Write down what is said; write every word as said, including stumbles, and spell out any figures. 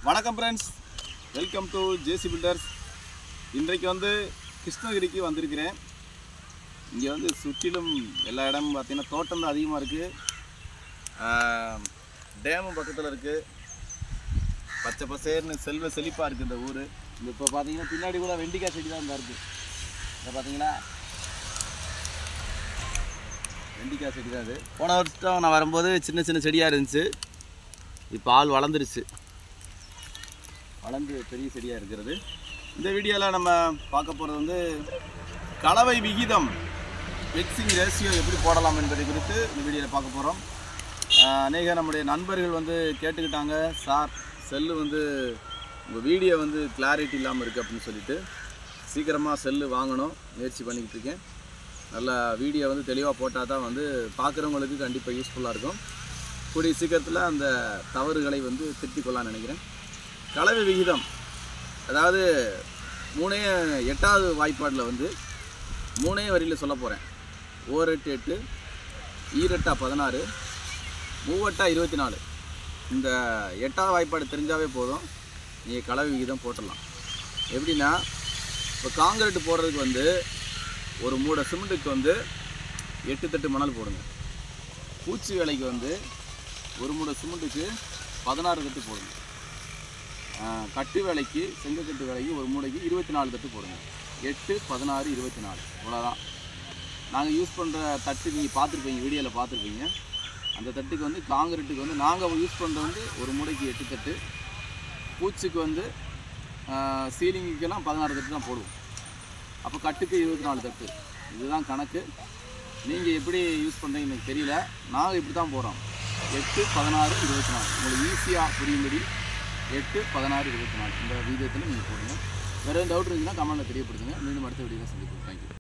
வணக்கம் friends, welcome to JC builders. இன்றைக்கு வந்து கிருஷ்ணகிரிக்கு வந்திருக்கிறேன். இங்கே வந்து சுற்றிலும் எல்லா இடமும் பார்த்திங்கன்னா தோட்டம் தான் அதிகமாக இருக்குது. டேமும் பக்கத்தில் இருக்குது. பச்சை பசேர்னு செல்வ செழிப்பாக இருக்குது இந்த ஊர். இந்த இப்போ பார்த்தீங்கன்னா பின்னாடி கூட வெண்டிக்காய் செடி தான் இருக்குது. இதை பார்த்தீங்கன்னா வெண்டிக்காய் செடி தான் அது. போன வருஷம் நான் வரும்போது சின்ன சின்ன செடியாக இருந்துச்சு. இப்போ ஆள் வளர்ந்துருச்சு, வளர்ந்து பெரிய செடியாக இருக்கிறது. இந்த வீடியோவில் நம்ம பார்க்க போகிறது வந்து கலவை விகிதம், மிக்சிங் ரேஷியோ எப்படி போடலாம் என்பதை குறித்து இந்த வீடியோவில் பார்க்க போகிறோம். அநேக நம்முடைய நண்பர்கள் வந்து கேட்டுக்கிட்டாங்க, சார் செல்லு வந்து உங்கள் வீடியோ வந்து கிளாரிட்டி இல்லாமல் இருக்குது அப்படின்னு சொல்லிட்டு சீக்கிரமாக செல்லு வாங்கணும் முயற்சி பண்ணிக்கிட்டு இருக்கேன். நல்லா வீடியோ வந்து தெளிவாக போட்டால் தான் வந்து பார்க்குறவங்களுக்கு கண்டிப்பாக யூஸ்ஃபுல்லாக இருக்கும். கூடிய சீக்கிரத்தில் அந்த தவறுகளை வந்து திருத்திக் கொள்ளலாம்னு நினைக்கிறேன். கலவை விகிதம், அதாவது மூணே எட்டாவது வாய்ப்பாடில் வந்து மூணே வரியில் சொல்ல போகிறேன். ஓரெட்டு எட்டு, ஈரெட்டா பதினாறு, மூவெட்டா இருபத்தி நாலு. இந்த எட்டாவது வாய்ப்பாடு தெரிஞ்சாவே போதும், நீங்கள் கலவை விகிதம் போட்டுடலாம். எப்படின்னா, இப்போ காங்கிரீட் போடுறதுக்கு வந்து ஒரு மூடை சிமெண்ட்டுக்கு வந்து எட்டு தட்டு மணல் போடுங்க. பூச்சி வேலைக்கு வந்து ஒரு மூடை சிமெண்ட்டுக்கு பதினாறு தட்டு போடுங்க. கட்டு வேலைக்கு, செங்கக்கட்டு வேலைக்கு ஒரு மூடைக்கு இருபத்தி நாலு தட்டு போடுங்க. எட்டு பதினாறு இருபத்தி நாலு, இவ்வளோதான். நாங்கள் யூஸ் பண்ணுற தட்டு நீங்கள் பார்த்துருப்பீங்க, வீடியோவில் பார்த்துருப்பீங்க. அந்த தட்டுக்கு வந்து காங்கிரீட்டுக்கு வந்து நாங்கள் யூஸ் பண்ணுறது வந்து ஒரு மூடைக்கு எட்டு தட்டு, பூச்சிக்கு வந்து சீலிங்குக்கெல்லாம் பதினாறு தட்டு தான் போடுவோம். அப்போ கட்டுக்கு இருபத்தி நாலு தட்டு. இதுதான் கணக்கு. நீங்கள் எப்படி யூஸ் பண்ணுறீங்கன்னு எனக்கு தெரியல. நாங்கள் இப்படி தான் போகிறோம். எட்டு பதினாறு இருபத்தி நாலு, உங்களுக்கு ஈஸியாக புரியும்படி எட்டு பதினாறு இருபத்தி நாலு இந்த வீடியோத்தில் நீங்கள் போடுங்க. வேறு எதுவும் டவுட் இருந்துச்சுன்னா கமெண்ட்டில் தெரியப்படுத்துங்க. மீண்டும் அடுத்த வீடியோவில் சந்திப்போம். தேங்க்யூ.